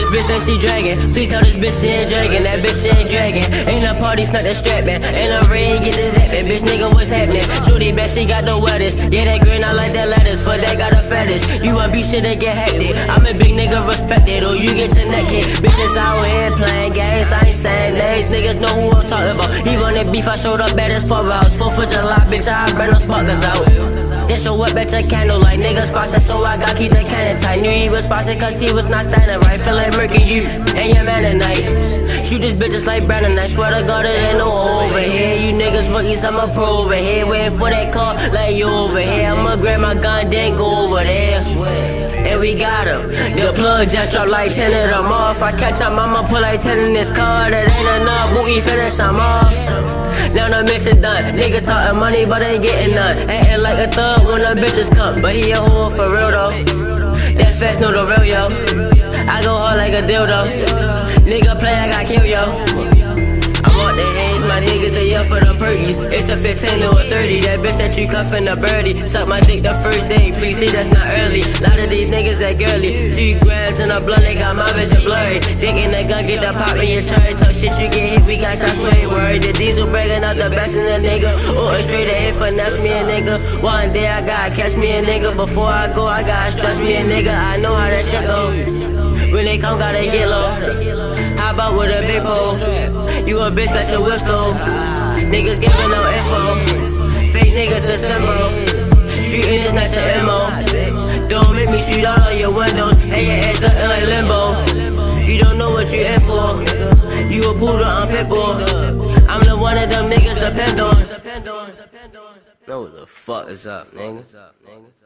bitch think she dragging. Please tell this bitch she ain't dragging. That bitch she ain't dragging. Ain't a party, snuck that strap, man. Ain't a ring, get this zapping. Bitch, nigga, what's happening? Shorty back, she got the wettest. Yeah, that green, I like that lettuce. For that, got a fattest. You want beef shit that get hectic. I'm a big nigga, respected. Or you get your neck hit. Bitches out here playing games. I ain't saying names. Niggas know who I'm talking about. He wanted beef, I showed up at his fuck house. 4th of July, bitch, I burn those fuckers out. Then show up at your candle like niggas faucet, so I got keep the cannon tight. Knew he was faucet cause he was not standing right. Feel like murking you and your man tonight. Shoot this bitch just like Brandon. I swear to God it ain't no over here. You niggas rookies, I'm a pro over here. Waiting for that call like you over here. I'ma grab my gun, then go over there. And we got him. The plug just dropped like 10 of them off. I catch him, I'ma pull like 10 in this car. That ain't enough, booty finish, I'm off. Now the mission done. Niggas talking money, but ain't getting none. Acting like a thug when the bitches come. But he a hoe for real though. That's fast, no the real, yo. I go hard like a dildo. Nigga play, I got kill, yo. I'm on the haze, my niggas, they up for the perkies. It's a 15 or a 30, that bitch that you cuffin' a birdie. Suck my dick the first day, please say that's not early. Lot of these niggas that girly. 2 grams in a blunt, they got my vision blurry. Dick in the gun, get the pop in your cherry. Talk shit, you get hit, we got shots, way word. The diesel breaking up the best in the nigga. Or straight ahead, finesse me a nigga. One day I gotta catch me a nigga. Before I go, I gotta stress me a nigga. I know how that shit go. When they come, gotta get low. How about with a big pole? You a bitch, got your whip stole. Niggas giving no info. Fake niggas a symbol. Shooting is not your MO. Don't make me shoot out all your windows. And your ass looking like limbo. You don't know what you in for. You a poodle, I'm pitbull. I'm the one of them niggas depend on. Know what the fuck is up, nigga?